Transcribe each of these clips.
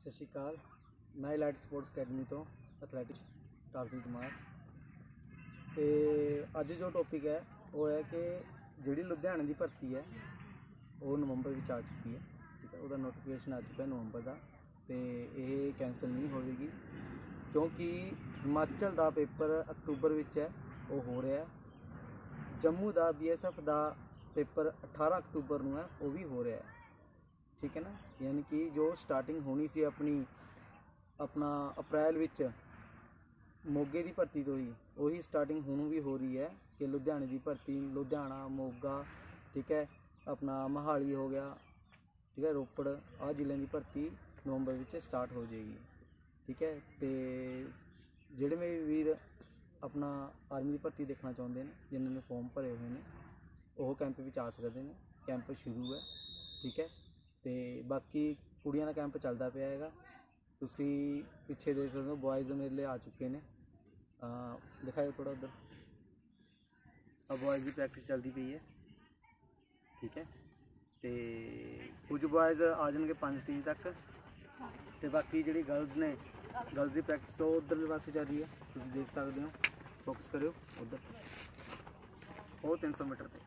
सत श्री अकाल। मैं elite sports academy तो एथलैटिक्स टारसन कुमार। तो अज जो टॉपिक है वो है कि जी लुधियाने की भर्ती है वो नवंबर में आ चुकी है, ठीक है। उसका नोटिफिकेशन आ चुका है नवंबर का, तो ये कैंसल नहीं होगी क्योंकि हिमाचल का पेपर अक्तूबर में है वो हो रहा है। जम्मू का BSF का पेपर 18 अक्तूबर को है वो भी हो रहा है, ठीक है ना। यानी कि जो स्टार्टिंग होनी सी अपना अप्रैल विच मोगे की भर्ती तो ही वही स्टार्टिंग हुण भी हो रही है कि लुधियाने की भर्ती, लुधियाना, मोगा, ठीक है, अपना मोहाली हो गया, ठीक है, रोपड़, आ जिले की भर्ती नवंबर में स्टार्ट हो जाएगी, ठीक है। तो जिहड़े मेरे वीर अपना आर्मी की भर्ती देखना चाहते हैं, जिन्होंने फॉर्म भरे हुए हैं वो कैंप में आ सकते हैं। कैंप शुरू है, ठीक है। तो बाकी कुड़ियां का कैंप चलता पिया है। तुसी पिछे देख सकते हो बॉयज़ मेरे लिए आ चुके हैं। दिखाओ थोड़ा उधर। अब बॉयज़ की प्रैक्टिस चलती पई है, ठीक है। तो कुछ बॉयज़ आ जाएंगे 5 तरीक तक, तो बाकी जी गर्ल्स ने गर्ल्स की प्रैक्टिस तो उधर पास चल रही है, तुम देख सकते हो। फोकस करो उधर, वो 300 मीटर पे,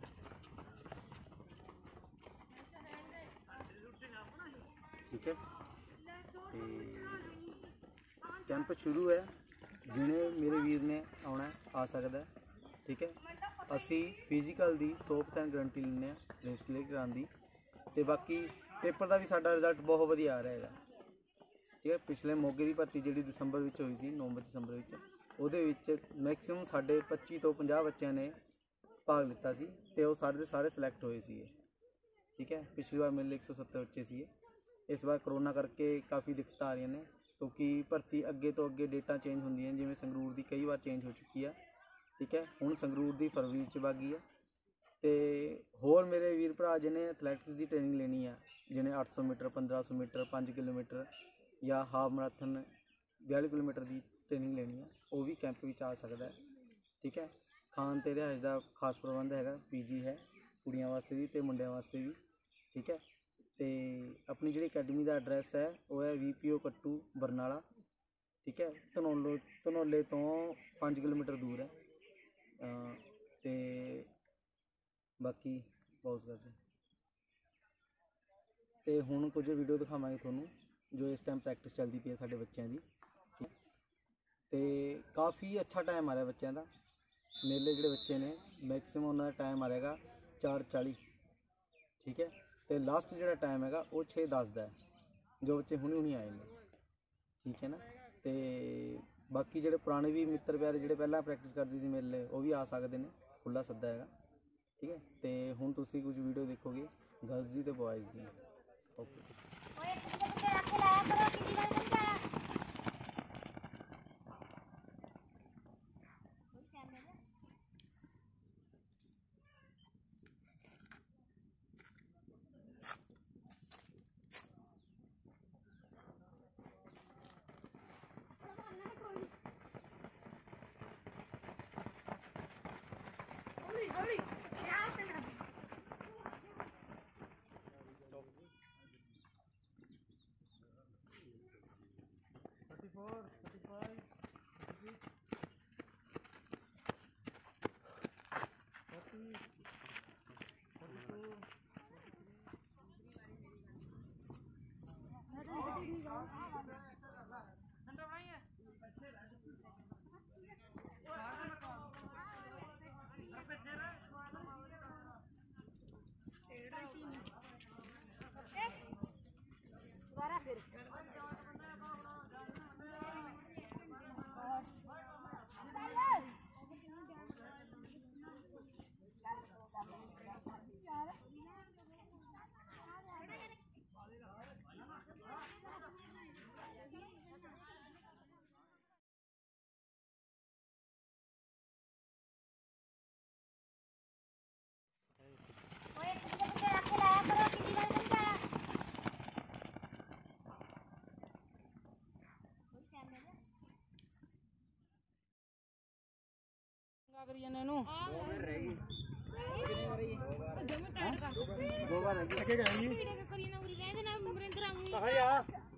ठीक है। कैंप शुरू है, जिन्हें मेरे वीर ने आना आ सकता है, ठीक है। असी फिजिकल की 100% गारंटी लेने रेस क्लियर कराने की। तो बाकी पेपर का भी साडा रिजल्ट बहुत वधिया आ रहा है, ठीक है। पिछले मोगे की भर्ती जी दिसंबर में हुई सी, नवंबर दिसंबर में, वो मैक्सीमम साढ़े 25 तो 50 बच्चों ने भाग लिता सी, तो सारे सारे सिलैक्ट हुए सी, ठीक है। पिछली बार मेरे लिए 170 बच्चे सी। इस बार करोना करके काफ़ी दिक्कत आ रही ने, क्योंकि भर्ती अगे तो अगे डेटा चेंज होंदियां, जिवें संगरूर की कई बार चेंज हो चुकी है, ठीक है। हुण संगरूर की फरवरी च बागी है। तो होर मेरे वीर भरा जिन्हें एथलैटिक्स की ट्रेनिंग लेनी है, जिन्हें 800 मीटर, 1500 मीटर, 5 किलोमीटर या हाफ मैराथन 42 किलोमीटर की ट्रेनिंग लेनी है, वो भी कैंप में आ सकता है, ठीक है। खान ते रिहाइश का खास प्रबंध है, PG है कुड़ियां वास्ते भी तो मुंडियां वास्ते भी, ठीक है। तो अपनी जी अकैडमी का एड्रैस है वो है VPO कट्टू बरनाला, ठीक है। धनौले तो 5 किलोमीटर दूर है। तो बाकी पॉज करते तो हुण कुछ वीडियो दिखावांगे थोनू जो इस टाइम प्रैक्टिस चलती पई है साडे बच्चों की, ठीक। तो काफ़ी अच्छा टाइम आ रहा बच्चों का। मेरे जोड़े बच्चे ने मैक्सीमम उन्होंने टाइम आ रहेगा 4:40, ठीक है। तो लास्ट जो टाइम है वो 6:10 का है, जो बच्चे हुणी आए हैं, ठीक है ना। तो बाकी जो पुराने भी मित्र प्यारे जो पहला प्रैक्टिस करते थे मेरे लिए वो भी आ सकते हैं, खुला सद्दा है, ठीक है। तो हुण तुसीं कुछ वीडियो देखोगे गर्ल्स की तो बॉयज़ की, ओके।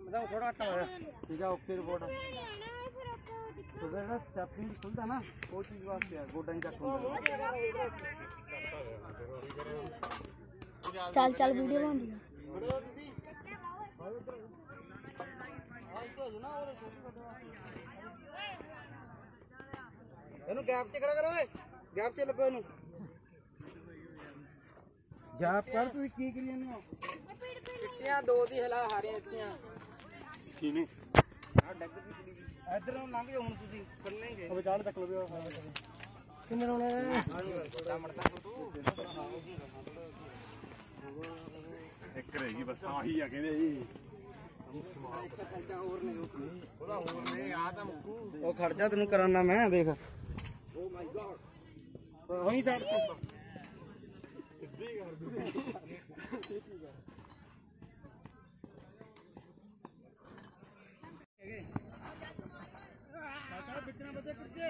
ठीक है ओके रिपोर्ट तो जरा स्टेपिंग खुलता ना वो चीज वास्ते है गोडन चेक होता चल चल वीडियो बन दी ਇਹਨੂੰ ਗੈਪ 'ਚ ਖੜਾ ਕਰੋ ਓਏ ਗੈਪ 'ਚ ਲੱਗੋ ਇਹਨੂੰ ਗੈਪ ਕਰ ਤੁਸੀਂ ਕੀ ਕਰੀ ਜਾਂਦੇ ਹੋ ਪਿੱਟੀਆਂ ਦੋ ਦੀ ਹਿਲਾ ਹਾਰੀਆਂ ਇੱਥੀਆਂ ਕਿਨੇ ਆ ਡੱਗ ਦੀ ਕੁੜੀ ਇਧਰੋਂ ਲੰਘ ਜਾਓ ਹੁਣ ਤੁਸੀਂ ਕੰਨੇਗੇ ਉਹ ਵਿਚਾਰ ਤੱਕ ਲਵਿਓ ਕਿੰਨੇ ਰੋਣਾ ਇੱਕ ਰਹੇਗੀ ਬਸ ਆਹੀ ਆ ਕਹਿੰਦੇ ਜੀ ਉਹ ਖੜ ਜਾ ਤੈਨੂੰ ਕਰਾਨਾ ਮੈਂ ਦੇਖ ਓ ਮਾਈ ਗॉड ਹੋਈ ਸਾਈਡ ਤੇ ਸਿੱਧੀ ਕਰ ਦੂ ਪਤਾ ਕਿੰਨਾ ਬਚੇ ਕਿੱਥੇ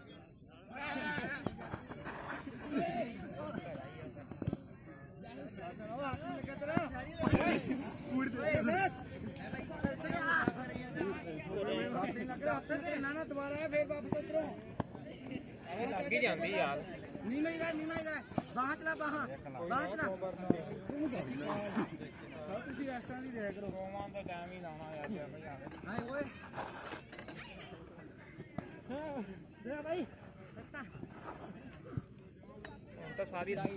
ना दोबारा है फिर वापस उतरो आगे जाती यार नी नहीं रहा बाहर चला बाहर चला सब तुसी रेस्टोरेंट दी देखा करो रोमान दा टाइम ही लाना यार हाय ओए दे भाई तो सारी राई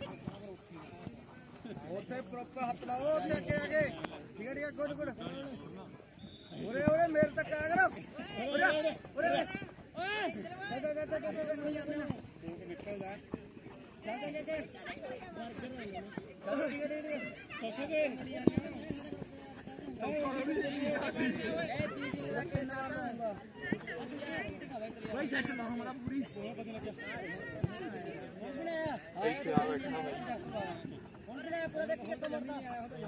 ओथे प्रॉपर हाथ लाओ ओथे आगे ठीक है गुड गुड ओरे ओरे मेरे तक आ करो ओरे ओरे ओए नहीं आना निकल जा चल चलो ठीक है सके भाई सेट ना हमारा पूरी पूरा देख के तो मरता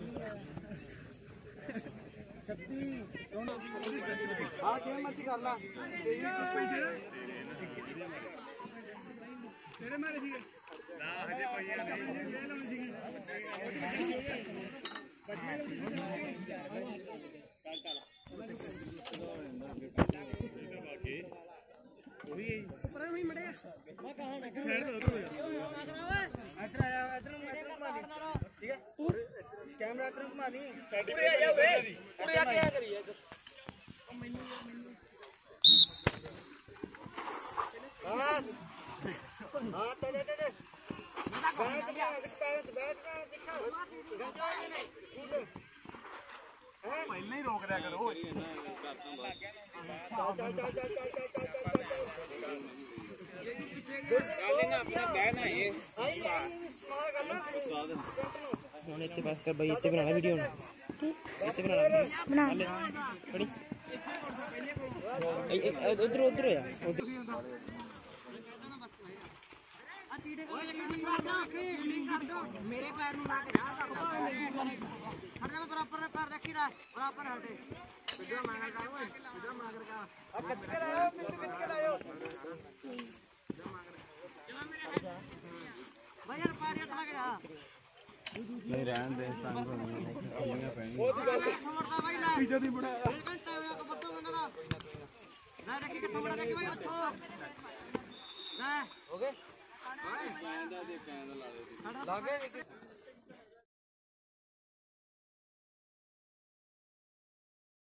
छत्ती हां गेम मत कर ला तेरे मारे सी ना हजे भैया नहीं कैमरा इधर घुमा ली पूरे आ जा वे पूरे आ क्या करी है बस हां ते बैलेंस दिखा गंजो नहीं कूदो हैं पहले ही रोक दिया करो चल अपना कहना ये आई इस्तेमाल करना ਹੁਣ ਇੱਥੇ ਬਸ ਕਰ ਬਈ ਇੱਥੇ ਬਣਾਣਾ ਵੀਡੀਓ ਇੱਥੇ ਬਣਾ ਲੈ ਬੜੀ ਉਧਰ ਉਧਰ ਆ ਉਧਰ ਮੇਰੇ ਪੈਰ ਨੂੰ ਲਾ ਕੇ ਜਾ ਹਰ ਜਗ੍ਹਾ ਬਰਾਬਰ ਪੈਰ ਰੱਖੀ ਰਾ ਬਰਾਬਰ ਹਟੇ ਸਿੱਧਾ ਮਾਂਗਰ ਕਰ ਓਏ ਸਿੱਧਾ ਮਾਂਗਰ ਕਰ ਆ ਕਿੱਥੇ ਕੇ ਲਾਇਓ ਕਿੱਥੇ ਲਾਇਓ ਸਿੱਧਾ ਮਾਂਗਰ ਚਲਾ ਮੇਰੇ ਭਾਈ ਯਾਰ ਪੈਰ ਹਟ ਲੱਗ ਜਾ नहीं रहन दे संग होनी पैनी ओ दी गल समझदा भाई ले पीछे दी बड़ा 1 घंटा होया को बत्तो मंगदा मैं देखी किथों बड़ा देख भाई उठो ले हो गए हां पैंदा दे ला दे लागे